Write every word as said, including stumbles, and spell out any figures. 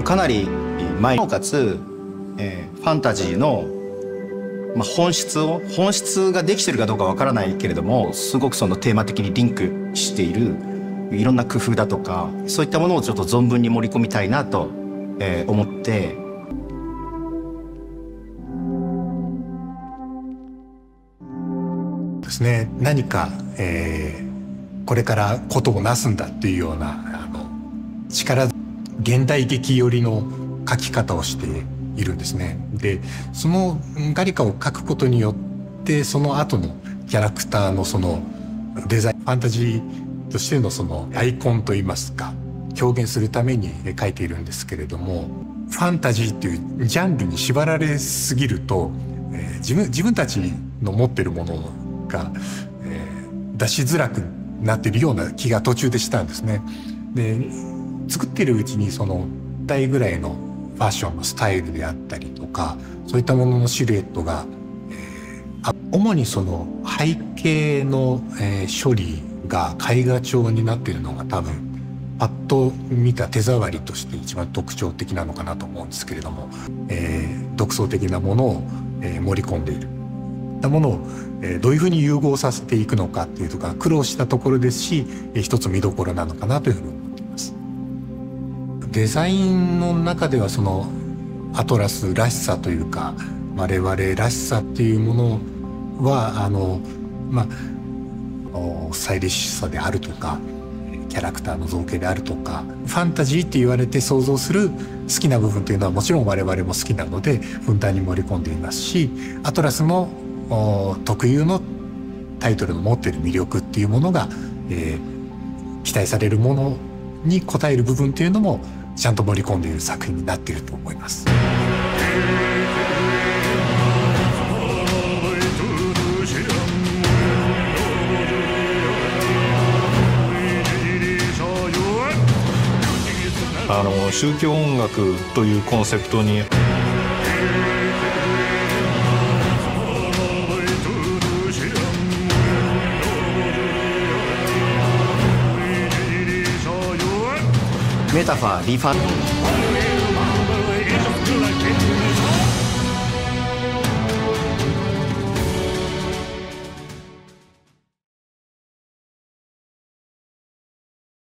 うかなり前なおかつ、えー、ファンタジーの、まあ、本質を本質ができてるかどうかわからないけれども、すごくそのテーマ的にリンクしているいろんな工夫だとか、そういったものをちょっと存分に盛り込みたいなと、えー、思って。 ですね、何か、えー、これからことをなすんだっていうようなあの力現代劇寄りの書き方をしているんですね。でそのガリカを書くことによってその後のキャラクターのそのデザインファンタジーとしてのそのアイコンといいますか表現するために書いているんですけれども、ファンタジーっていうジャンルに縛られすぎると、えー、自分自分たちの持ってるものが、えー、出しづらくなっているような気が途中でしたんですね。で作っているうちにその体ぐらいのファッションのスタイルであったりとかそういったもののシルエットが、えー、主にその背景の、えー、処理が絵画調になっているのが多分パッと見た手触りとして一番特徴的なのかなと思うんですけれども、えー、独創的なものを、えー、盛り込んでいるたものを、えー、どういうふうに融合させていくのかっていうとか苦労したところですし、えー、一つ見どころなのかなというふうに思っています。デザインの中ではそのアトラスらしさというか我々らしさっていうものはあのまあスタイリッシュさであるとかキャラクターの造形であるとかファンタジーって言われて想像する好きな部分というのはもちろん我々も好きなのでふんだんに盛り込んでいますし、アトラスの特有のタイトルの持っている魅力っていうものが、えー、期待されるものに応える部分っていうのもちゃんと盛り込んでいる作品になっていると思います。 あの宗教音楽というコンセプトにメタファーリファ